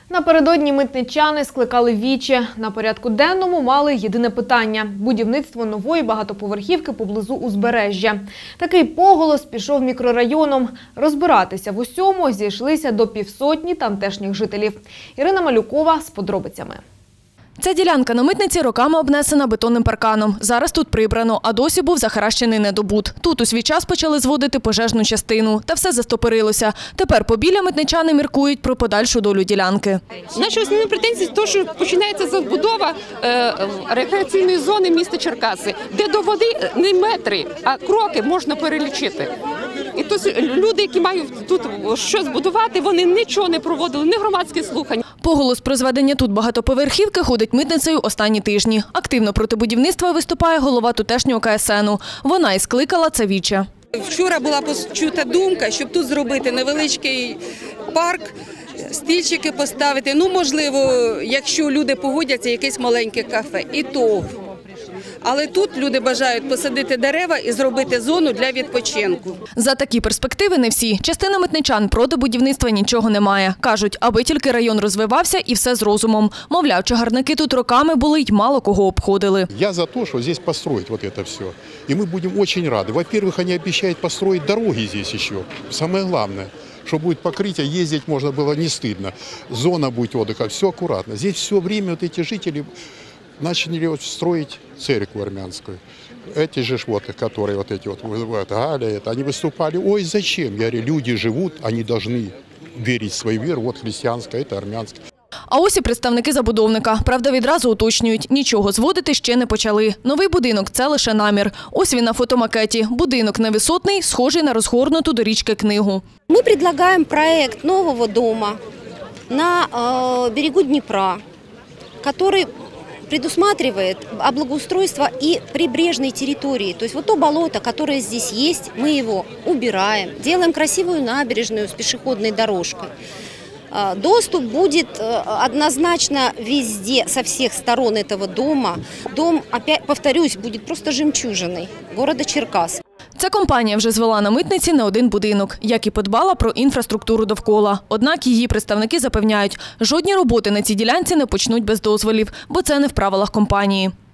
Напередодні митничани скликали віче. На порядку денному мали єдине питання – будівництво нової багатоповерхівки поблизу узбережжя. Такий поголос пішов мікрорайоном. Розбиратися в усьому зійшлися до півсотні тамтешніх жителів. Ірина Малюкова з подробицями. Ця ділянка на митниці роками обнесена бетонним парканом. Зараз тут прибрано, а досі був захаращений недобуд. Тут у свій час почали зводити пожежну частину. Та все застопорилося. Тепер побіля митничани міркують про подальшу долю ділянки. Наші основні претензії – те, що починається забудова рекреаційної зони міста Черкаси, де до води не метри, а кроки можна перелічити. І то люди, які мають тут щось будувати, вони нічого не проводили, ні громадських слухань. Поголос про зведення тут багатоповерхівки ходить митницею останні тижні. Активно проти будівництва виступає голова тутешнього КСНу. Вона і скликала це віче. Вчора була почута думка, щоб тут зробити невеличкий парк, стільчики поставити. Ну, можливо, якщо люди погодяться, якесь маленьке кафе. І то. Але тут люди бажають посадити дерева і зробити зону для відпочинку. За такі перспективи не всі. Частина митничан проти будівництва нічого не має. Кажуть, аби тільки район розвивався і все з розумом. Мовляв, чагарники тут роками були й мало кого обходили. Я за те, що тут построїти вот це все. І ми будемо дуже раді. Во-первых, вони обіцяють построїти дороги тут ще. Саме головне, что будет покрытие, ездить можно было не стыдно. Зона будет отдыха, все аккуратно. Здесь все время вот эти жители начали строить церковь армянскую. Эти же которые вот эти вот вызывают, они выступали, ой, зачем? Я говорю, люди живут, они должны верить в свою веру, вот христианская, это армянская. А ось і представники забудовника. Правда, відразу уточнюють, нічого зводити ще не почали. Новий будинок – це лише намір. Ось він на фотомакеті. Будинок невисотний, схожий на розгорнуту до річки книгу. Ми пропонуємо проект нового дому на берегу Дніпра, який предусматривает облагоустройство и прибрежной территории. То есть вот то болото, которое здесь есть, мы его убираем, делаем красивую набережную с пешеходной дорожкой. Доступ будет однозначно везде, со всех сторон этого дома. Дом, опять повторюсь, будет просто жемчужиной города Черкас. Ця компанія вже звела на митниці не один будинок, як і подбала про інфраструктуру довкола. Однак її представники запевняють, жодні роботи на цій ділянці не почнуть без дозволів, бо це не в правилах компанії.